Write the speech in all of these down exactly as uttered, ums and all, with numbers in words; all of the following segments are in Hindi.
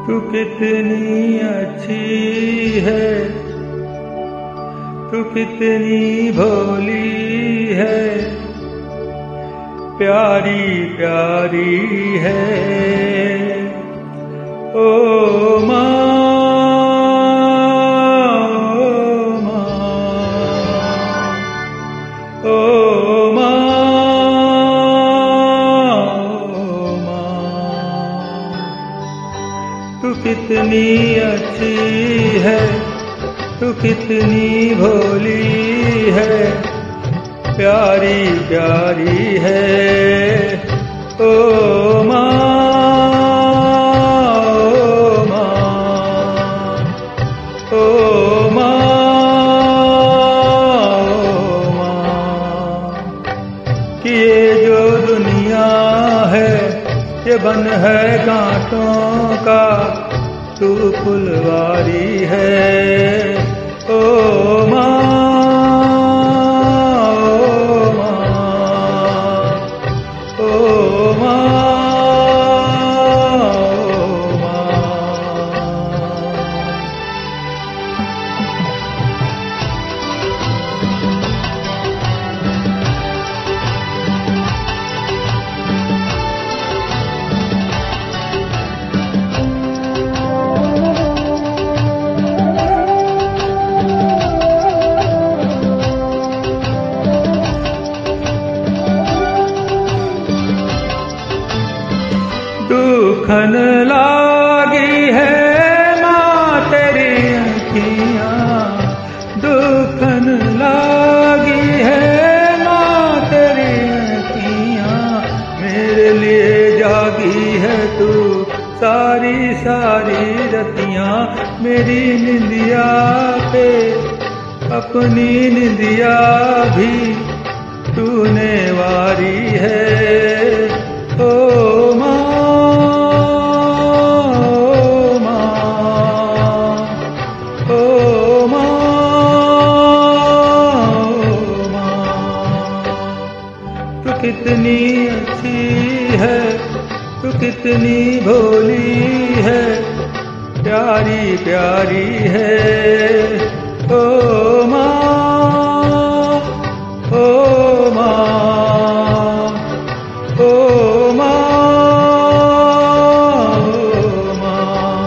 तू कितनी अच्छी है, तू कितनी भोली है, प्यारी प्यारी है। ओ माँ, ओ माँ, ओ माँ, ओ माँ, तू कितनी अच्छी है, तू कितनी भोली है, प्यारी प्यारी है। ओ माँ, ओ माँ, ओ माँ, ओ माँ, कि ये जो दुनिया है ये बन है कांटों का, तू फुलवारी है। ओ माँ, ओ माँ, ओ माँ, ओ माँ। दुखन लागी है माँ तेरी अखियाँ, दुखन लागी है माँ तेरी अखियाँ, मेरे लिए जागी है तू सारी सारी रतियाँ। मेरी निंदिया पे अपनी निंदिया भी तूने वारी है। ओ माँ, कितनी अच्छी है, तू कितनी भोली है, प्यारी प्यारी है। ओ माँ, ओ माँ, ओ माँ, ओ माँ।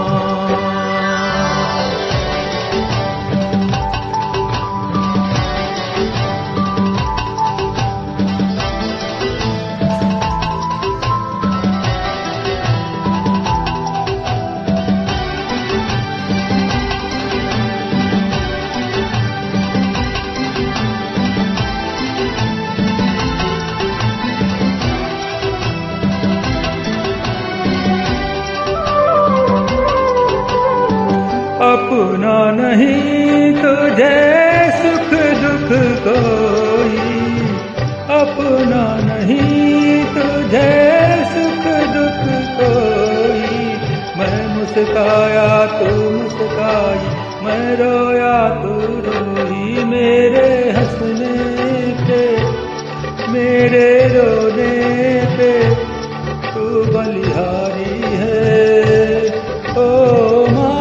अपना नहीं तुझे सुख दुख कोई, अपना नहीं तुझे सुख दुख कोई। मैं मुस्काया तू मुस्काई, मैं रोया तू रोई, मेरे हंसने पे मेरे रोने पे तू बलिहारी है। ओ माँ,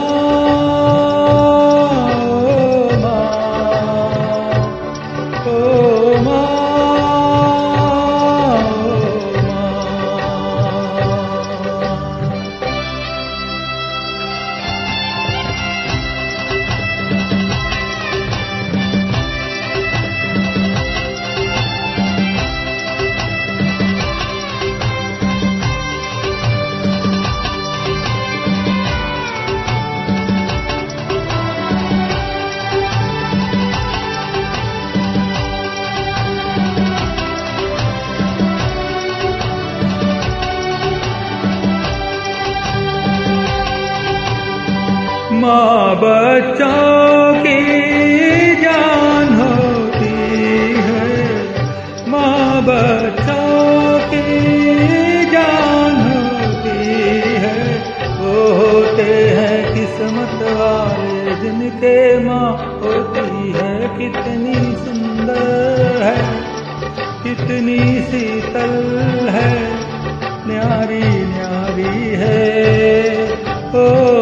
माँ बच्चों की जान होती है, माँ बच्चों की जान होती है। वो होते हैं किस्मत वाले जिनके माँ होती है। कितनी सुंदर है, कितनी शीतल है, न्यारी न्यारी है। ओ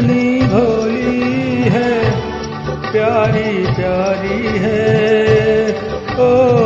कितनी भोली है, प्यारी प्यारी है। ओ